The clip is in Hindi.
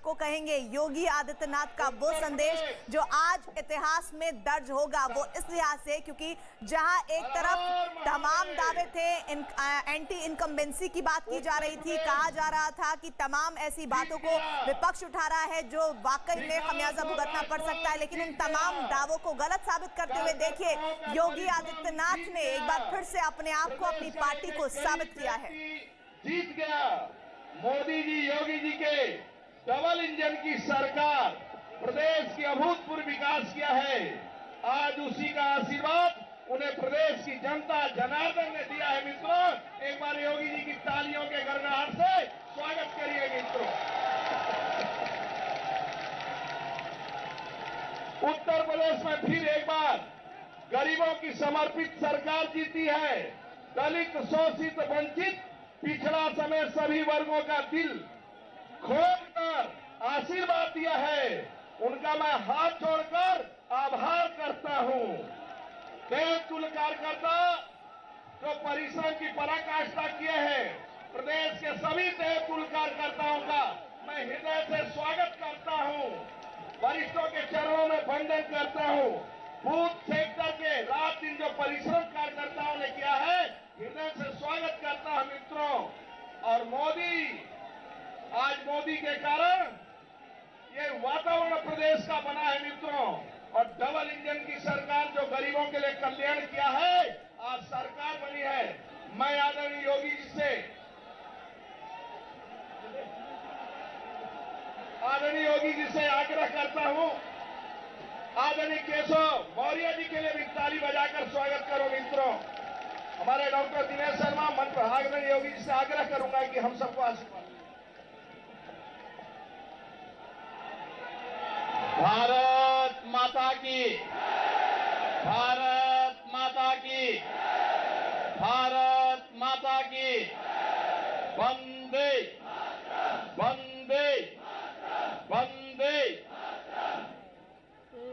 को कहेंगे योगी आदित्यनाथ का वो संदेश जो आज इतिहास में दर्ज होगा, वो इस लिहाज से क्योंकि जहां एक तरफ तमाम दावे थे, एंटी इनकम्बेंसी की बात की जा रही थी, कहा जा रहा था कि तमाम ऐसी बातों को विपक्ष उठा रहा है जो वाकई में खमियाजा भुगतना पड़ सकता है, लेकिन उन तमाम दावों को गलत साबित करते हुए देखिए योगी आदित्यनाथ ने एक बार फिर से अपने आप को, अपनी पार्टी को साबित किया है। जीत गया मोदी जी, योगी जी के डबल इंजन की सरकार प्रदेश की अभूतपूर्व विकास किया है। आज उसी का आशीर्वाद उन्हें प्रदेश की जनता जनार्दन ने दिया है। मित्रों, एक बार योगी जी की तालियों के गड़गड़ाहट से स्वागत करिए मित्रों। उत्तर प्रदेश में फिर एक बार गरीबों की समर्पित सरकार जीती है। दलित, शोषित, वंचित, पिछड़ा समेत सभी वर्गों का दिल खोलकर आशीर्वाद दिया है। उनका मैं हाथ जोड़कर आभार करता हूं। देवतुल्य कार्यकर्ता जो परिश्रम की पराकाष्ठा किए हैं, प्रदेश के सभी देवतुल्य कार्यकर्ताओं का मैं हृदय से स्वागत करता हूं। वरिष्ठों के चरणों में वंदन करता हूं। बूथ सेक्टर के रात दिन जो परिश्रम कार्यकर्ताओं ने किया है, हृदय से स्वागत करता हूं मित्रों। और आज मोदी के कारण ये वातावरण प्रदेश का बना है मित्रों। और डबल इंजन की सरकार जो गरीबों के लिए कल्याण किया है, आज सरकार बनी है। मैं आदरणीय योगी जी से आग्रह करता हूं, आदरणीय केशव मौर्य जी के लिए भी ताली बजाकर स्वागत करो मित्रों। हमारे डॉक्टर दिनेश शर्मा मंत्र आदरणीय योगी जी से आग्रह करूंगा कि हम सबको आशीर्वाद। भारत माता की, भारत माता की, भारत माता की।